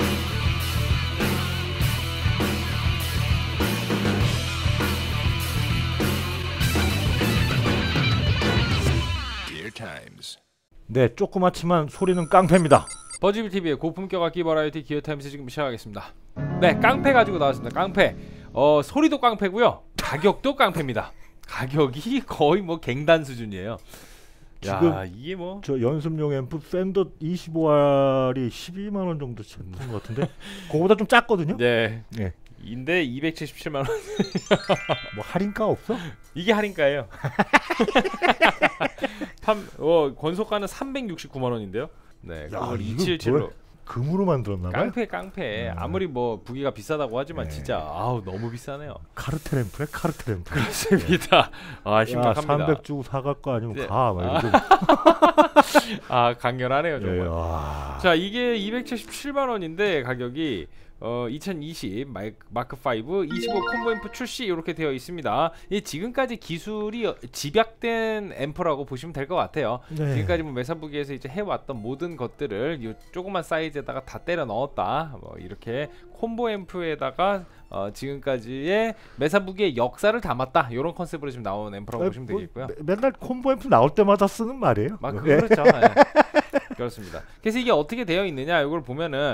네, 조그맣지만 소리는 깡패입니다. 버즈비TV의 고품격 악기 버라이어티 기어타임즈 지금 시작하겠습니다. 네, 깡패 가지고 나왔습니다. 깡패. 소리도 깡패고요. 가격도 깡패입니다. 가격이 거의 뭐 갱단 수준이에요. 지금 야, 이게 뭐 저 연습용 앰프 팬더 25R이 12만 원 정도 했던 것 같은데 그거보다 좀 작거든요. 네. 네. 인데 277만 원. 뭐 할인가 없어? 이게 할인가예요. 권속가는 369만 원인데요. 네, 그걸 277로 금으로 만들었나봐요. 깡패. 아무리 뭐 부기가 비싸다고 하지만 진짜 아우 너무 비싸네요. 카르텔 앰프래, 카르텔 앰프. 그렇습니다. 아, 심각합니다. 300 주고 사갈 거 아니면 네. 가. 막 아, 강렬하네요 정말. 자, 이게 277만 원인데 가격이 2020 마크5 25 콤보 앰프 출시 이렇게 되어 있습니다. 이 지금까지 기술이 집약된 앰프라고 보시면 될 것 같아요. 네. 지금까지 뭐 메사부기에서 이제 해왔던 모든 것들을 이 조그만 사이즈에다가 다 때려 넣었다. 뭐 이렇게 콤보 앰프에다가 지금까지의 메사부기의 역사를 담았다. 이런 컨셉으로 지금 나온 앰프라고 보시면 되겠고요. 맨날 콤보 앰프 나올 때마다 쓰는 말이에요. 그렇죠. 네. 그렇습니다. 그래서 이게 어떻게 되어 있느냐 이걸 보면은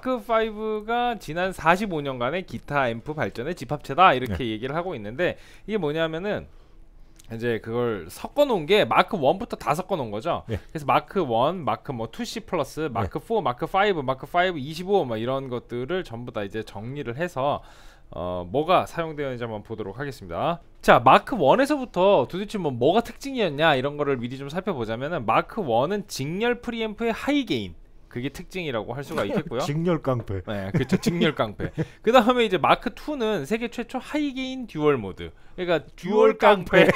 마크5가 지난 45년간의 기타 앰프 발전의 집합체다 이렇게 얘기를 하고 있는데, 이게 뭐냐면은 이제 그걸 섞어 놓은 게 마크 1부터 다 섞어 놓은 거죠. 그래서 마크 1, 마크 뭐 2C 플러스, 마크 4, 마크 5, 마크 5 25 뭐 이런 것들을 전부 다 이제 정리를 해서 뭐가 사용되었는지 한번 보도록 하겠습니다. 자, 마크 1에서부터 도대체 뭐가 특징이었냐 이런 거를 미리 좀 살펴보자면은, 마크 1은 직렬 프리앰프의 하이 게인, 그게 특징이라고 할 수가 있겠고요. 직렬 깡패. 네, 그렇죠. 직렬 깡패. 그 다음에 이제 마크 2는 세계 최초 하이 게인 듀얼 모드. 그러니까 듀얼 깡패.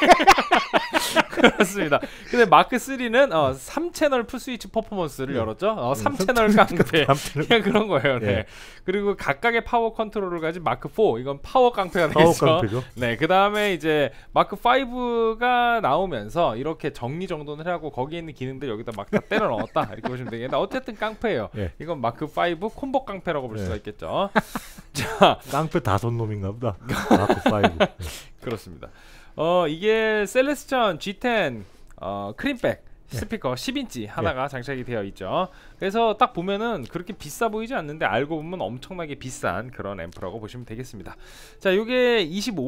그렇습니다. 근데 마크 3는 3채널 풀스위치 퍼포먼스를 열었죠. 3채널 깡패. 그냥 그런 거예요. 네. 그리고 각각의 파워 컨트롤을 가진 마크 4. 이건 파워 깡패가 되겠죠. 네. 그 다음에 이제 마크 5가 나오면서 이렇게 정리 정돈을 하고 거기에 있는 기능들 여기다 막 다 때려 넣었다. 이렇게 보시면 되겠는데 어쨌든 깡패예요. 이건 마크 5 콤보 깡패라고 볼 수가 있겠죠. 자, 깡패 5놈인가 보다. 마크 5. 그렇습니다. 이게 셀레스천 G10 크림백 스피커 10인치 하나가 장착이 되어 있죠. 그래서 딱 보면은 그렇게 비싸 보이지 않는데 알고 보면 엄청나게 비싼 그런 앰프라고 보시면 되겠습니다. 자, 요게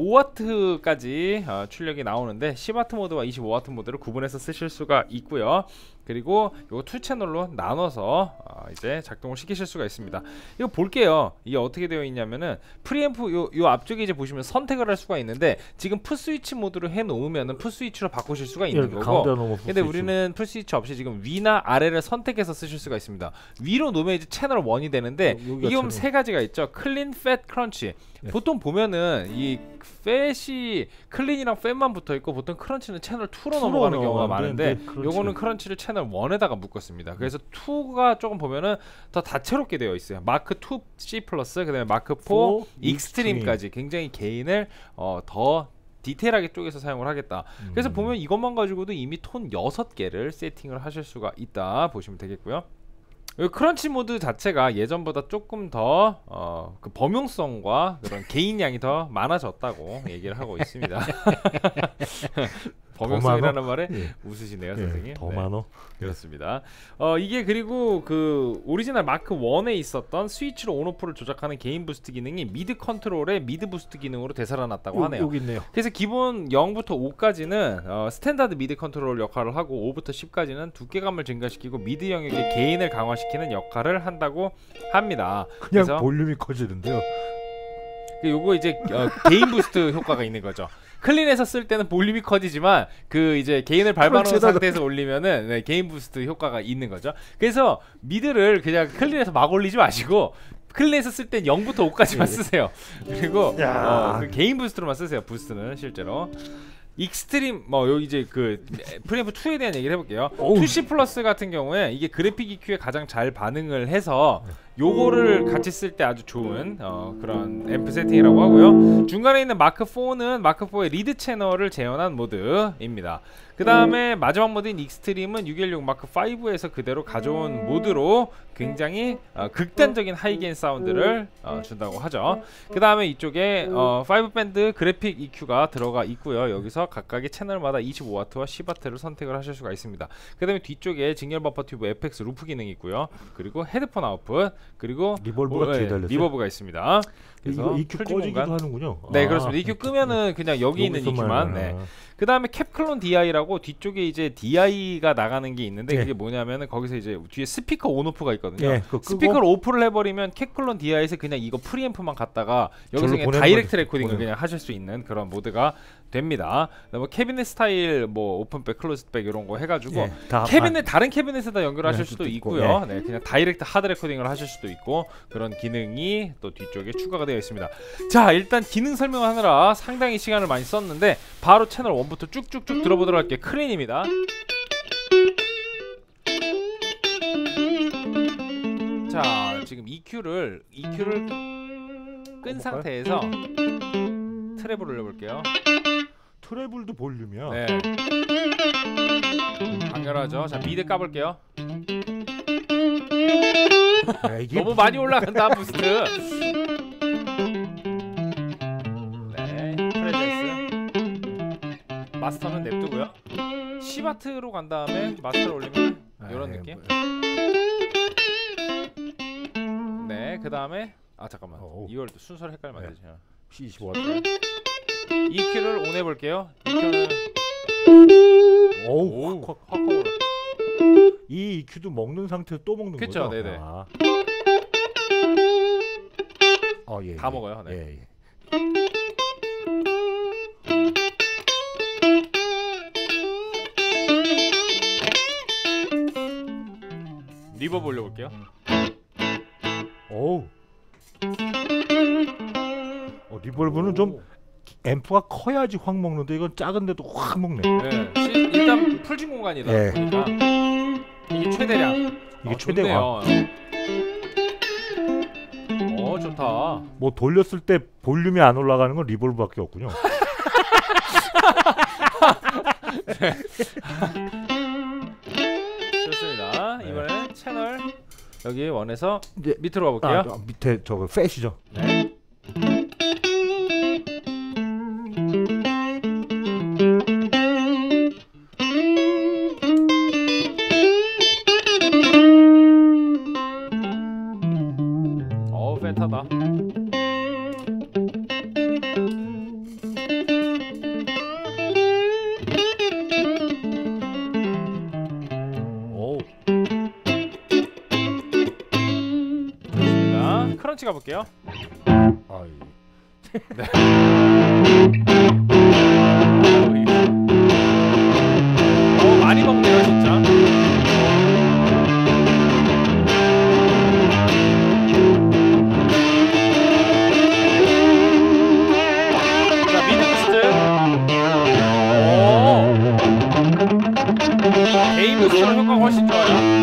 25W까지 출력이 나오는데 10W 모드와 25W 모드를 구분해서 쓰실 수가 있고요. 그리고 요거 2채널로 나눠서 이제 작동을 시키실 수가 있습니다. 이거 볼게요. 이게 어떻게 되어 있냐면은 프리앰프 요 앞쪽에 이제 보시면 선택을 할 수가 있는데, 지금 풀스위치 모드로 해 놓으면은 풀스위치로 바꾸실 수가 있는 거고, 근데 우리는 풀스위치 없이 지금 위나 아래를 선택해서 쓰실 수가 있습니다. 위로 놓으면 이제 채널 1이 되는데, 이게 보면 세 가지가 있죠. 클린, 팻, 크런치. 보통 보면은 이 팻이 클린이랑 팻만 붙어 있고, 보통 크런치는 채널 2로 넘어가는 경우가 많은데, 요거는 크런치를 채널 1에다가 묶었습니다. 그래서 2가 조금 보면은 더 다채롭게 되어 있어요. 마크 2 C 플러스, 그다음에 마크 4 익스트림까지 굉장히 게인을 더 디테일하게 쪼개서 사용을 하겠다. 그래서 보면 이것만 가지고도 이미 톤 6개를 세팅을 하실 수가 있다 보시면 되겠고요. 크런치 모드 자체가 예전보다 조금 더 그 범용성과 그런 개인량이 더 많아졌다고 얘기를 하고 있습니다. 범용성이라는 말에 웃으시네요, 선생님. 더 많어. 그렇습니다. 이게 그리고 그 오리지널 마크 1에 있었던 스위치로 온오프를 조작하는 게인 부스트 기능이 미드 컨트롤의 미드 부스트 기능으로 되살아났다고 하네요. 여기 있네요. 그래서 기본 0부터 5까지는 스탠다드 미드 컨트롤 역할을 하고, 5부터 10까지는 두께감을 증가시키고 미드 영역의 게인을 강화시키는 역할을 한다고 합니다. 그냥 그래서 볼륨이 커지는데요. 요거 이제 게인 부스트 효과가 있는 거죠. 클린에서 쓸 때는 볼륨이 커지지만 그 이제 게인을 밟아놓은 상태에서 올리면은 게인 부스트 효과가 있는 거죠. 그래서 미드를 그냥 클린에서 막 올리지 마시고 클린에서 쓸 땐 0부터 5까지만 쓰세요. 그리고 그 게인 부스트로만 쓰세요. 부스트는 실제로. 익스트림 여기 이제 그 프리앰프 2에 대한 얘기를 해볼게요. 2C 플러스 같은 경우에 이게 그래픽 EQ에 가장 잘 반응을 해서 요거를 같이 쓸 때 아주 좋은 그런 앰프 세팅이라고 하고요. 중간에 있는 마크 4는 마크 4의 리드 채널을 재현한 모드입니다. 그 다음에 마지막 모드인 익스트림은 616 마크 5에서 그대로 가져온 모드로 굉장히 극단적인 하이게인 사운드를 준다고 하죠. 그 다음에 이쪽에 5밴드 그래픽 EQ가 들어가 있고요. 여기서 각각의 채널마다 25W와 10W를 선택을 하실 수가 있습니다. 그 다음에 뒤쪽에 직렬 버퍼 튜브 FX 루프 기능이 있고요. 그리고 헤드폰 아웃풋, 그리고 리버브가 뒤에 달렸어요. 리버브가 있습니다. 그래서 EQ 꺼지기도 하는군요. 네, 그렇습니다. EQ 끄면은 그냥 여기 있는 EQ만. 네. 그 다음에 캡클론 DI라고 뒤쪽에 이제 DI가 나가는 게 있는데 그게 뭐냐면은 거기서 이제 뒤에 스피커 온오프가 있거든요. 스피커를 오프를 해버리면 캡클론 DI에서 그냥 이거 프리앰프만 갖다가 여기서 그냥 다이렉트 레코딩을 그냥 하실 수 있는 그런 모드가 됩니다. 뭐 캐비넷 스타일 뭐 오픈백, 클로즈백 이런 거 해가지고 캐비넷 다른 캐비넷에다 연결하실 수도 있고요. 네, 그냥 다이렉트 하드 레코딩을 하실 수도 있고 그런 기능이 또 뒤쪽에 추가가 되어 있습니다. 자, 일단 기능 설명하느라 상당히 시간을 많이 썼는데 바로 채널 1부터 쭉쭉쭉 들어보도록 할게요. 크레인입니다. 자, 지금 EQ를 끈 상태에서 트래블을 올려볼게요. 트래블도 볼륨이야. 네. 강렬하죠. 자, 미드 까볼게요. 너무 많이 올라간다 부스트. 네, 프레젠스. 마스터는 냅두고요. 10W로 간 다음에 마스터를 올리면 이런 느낌. 네, 그 다음에 잠깐만. 이걸 순서를 헷갈리면 안 되지. C25W. EQ를 온 해볼게요. EQ는 확 올라. 이 EQ도 먹는 상태에서 또 먹는 거죠? 그쵸, 네네. 예, 다 먹어요. 네. 리버브 올려볼게요. 리버브는 좀 앰프가 커야지 확 먹는데 이건 작은데도 확 먹네. 네. 일단 풀진 공간이다 보니까 이게 최대량. 이게 최대량. 좋다. 뭐 돌렸을 때 볼륨이 안 올라가는 건 리볼브밖에 없군요. 좋습니다. 이번에 채널 여기 원에서 이제 밑으로 가볼게요. 밑에 저거 팻이죠. 네. 팻하다. 좋습니다. 크런치 가볼게요. 네. 많이 먹네요 진짜. 자, 미드 부스트. 개인 부스트로 효과가 훨씬 좋아요.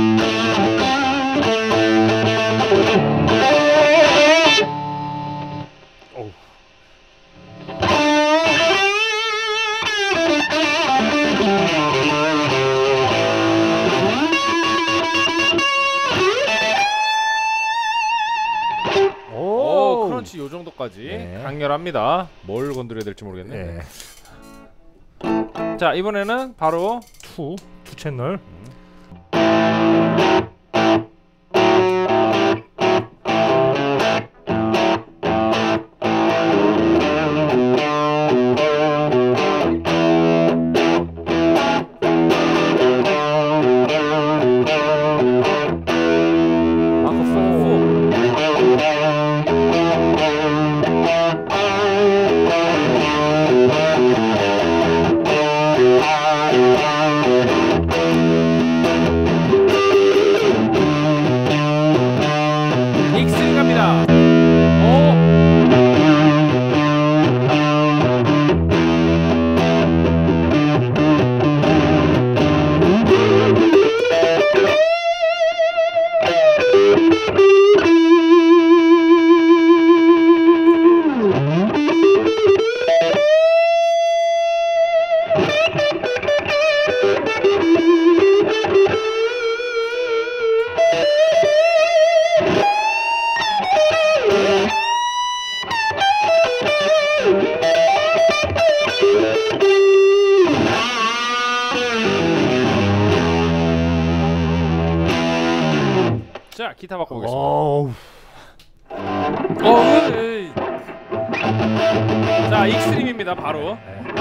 크런치 요 정도까지 강렬합니다. 뭘 건드려야 될지 모르겠네. 자, 이번에는 바로 투 채널. 익스트림 갑니다. 자, 기타 바꿔보겠습니다. 어우. 에이. 자, 익스트림입니다. 바로.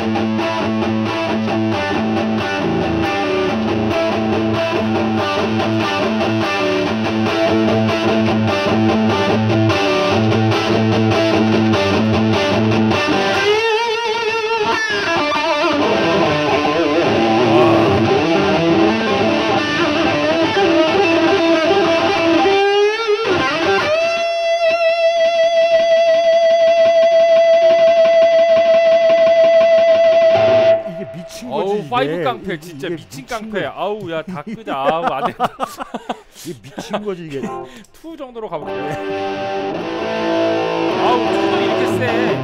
미친 거지. 어우, 파이브 깡패 진짜 미친 깡패. 아우, 야, 다 끄자. 아우, 안 돼. 이게 미친 거지 이게. 2 정도로 가볼게요. 아우, 2도 이렇게 세.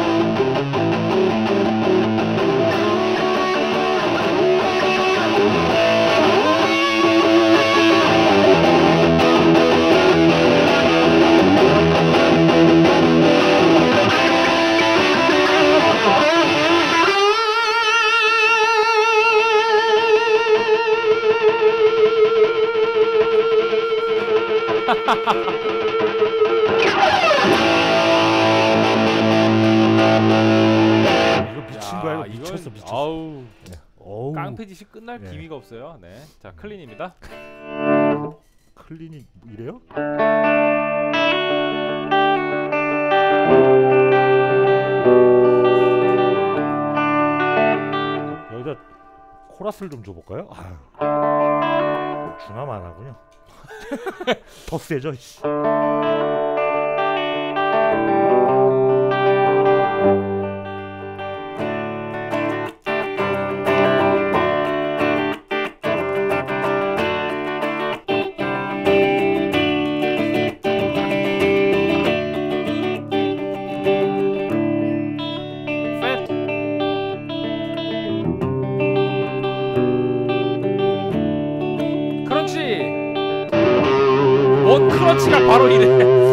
이거 미친 거야. 이거 미쳤어. 아우, 어우. 깡패 짓이 끝날 네. 기미가 없어요. 네, 자, 클린입니다. 클린이 이래요? 여기다 코러스를 좀 줘볼까요? 아유. 중함 안 하군요. 더 세죠. 씨. 뭔 크런치가 바로 이래.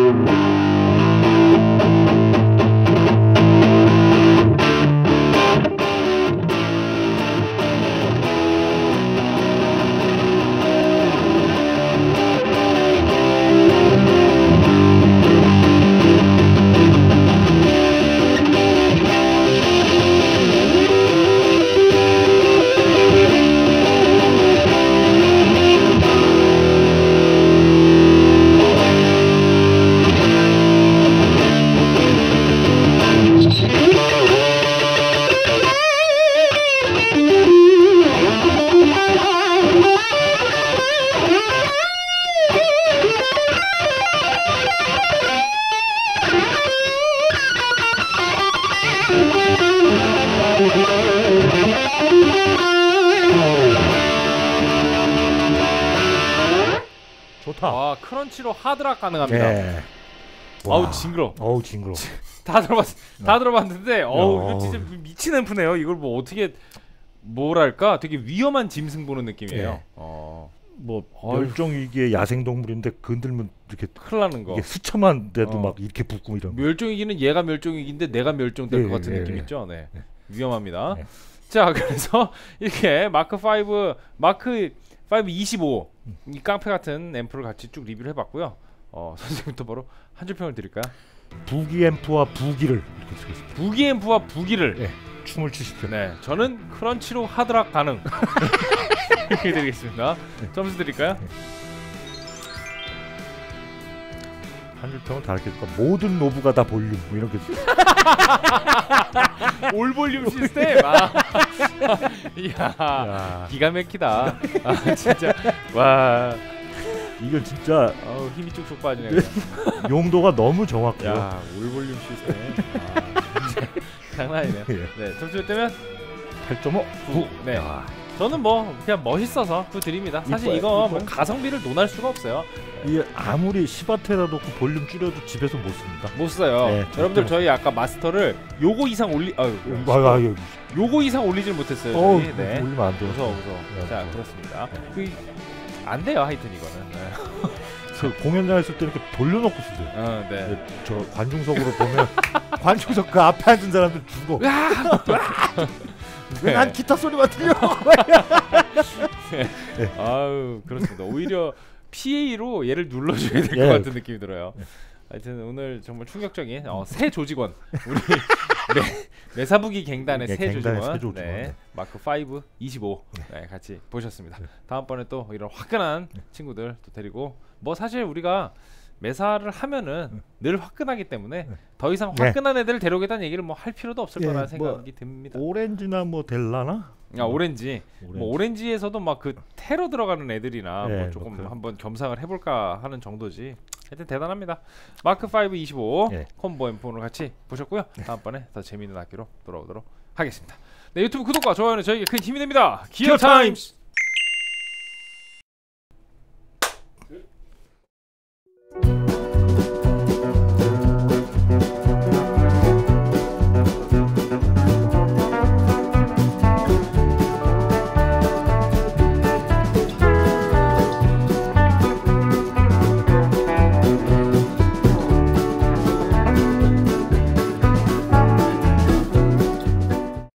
좋다. 아, 크런치로 하드락 가능합니다. 네. 아우, 징그러. 어우 징그러. 다 들어봤는데 어우, 이거 어. 진짜 미친 앰프네요. 이걸 뭐 어떻게 뭐랄까 되게 위험한 짐승 보는 느낌이에요. 네. 뭐 어휴. 멸종 위기의 야생 동물인데 건들면 이렇게 큰일 나는 거. 이게 수처만 돼도 어. 막 이렇게 붓고 이런. 멸종위기는 얘가 멸종위기인데 내가 멸종될 예, 것 같은 예, 느낌 예. 있죠. 네. 네. 위험합니다. 네. 자, 그래서 이렇게 마크 5 25 이 깡패 같은 앰프를 같이 쭉 리뷰를 해봤고요. 선생님부터 바로 한 줄 평을 드릴까요? 부기 앰프와 부기를 이렇게 쓰겠습니다. 부기 앰프와 부기를. 예. 춤을 추십시오. 네, 저는 크런치로 하드락 가능. 이렇게 드리겠습니다. 점수 드릴까요? 한 줄 평은 다르게 할까? 모든 노브가 다 볼륨 뭐 이렇게. 올 볼륨 시스템. 아. 이야, 야, 기가 막히다. 아, 진짜. 와, 이건 진짜 힘이 쭉쭉 빠지네. 용도가 너무 정확해요. 야, 올 볼륨 시스템. 아, 진짜 장난 아니네요. 예. 네, 점수 때면 8.5. 9. 네. 야, 저는 뭐 그냥 멋있어서 9 드립니다. 사실 이뻐요, 이거 뭐 이뻐요. 가성비를 논할 수가 없어요. 이게 아무리 10W에다 놓고 볼륨 줄여도 집에서 못 씁니다. 못 써요. 네, 여러분들 절대 저희 아까 마스터를 요거 이상 아유, 요거 이상 올리질 못했어요. 어우, 저희. 네. 올리면 안 돼요. 무서워. 네, 자, 무서워. 그렇습니다. 네. 안 돼요, 하여튼 이거는. 네. 그 공연장 했을 때 이렇게 돌려놓고 쓰세요. 네. 네, 저 관중석으로 보면 관중석 그 앞에 앉은 사람들 죽어. 왜 난 기타 소리만 들려? 아유, 그렇습니다. 오히려 PA로 얘를 눌러줘야 될 것 예. 같은 느낌이 들어요. 하여튼 오늘 정말 충격적인 새 조직원 우리 매사부기 갱단의 새 갱단의 조직원, 새 조직원. 네, 마크 5 25 네, 같이 보셨습니다. 다음번에 또 이런 화끈한 친구들 또 데리고 뭐 사실 우리가 매사를 하면은 늘 화끈하기 때문에 더 이상 화끈한 애들 데려오겠다는 얘기를 뭐 할 필요도 없을 거라는 뭐 생각이 듭니다. 오렌지나 뭐 될라나? 오렌지. 뭐 오렌지에서도 막 그 테러 들어가는 애들이나 뭐 조금 뭐 한번 겸상을 해볼까 하는 정도지. 하여튼 대단합니다. 마크 5 25 콤보 M4를 같이 보셨고요. 다음번에 더 재미있는 학교로 돌아오도록 하겠습니다. 네, 유튜브 구독과 좋아요는 저에게 큰 힘이 됩니다. 기어 타임스.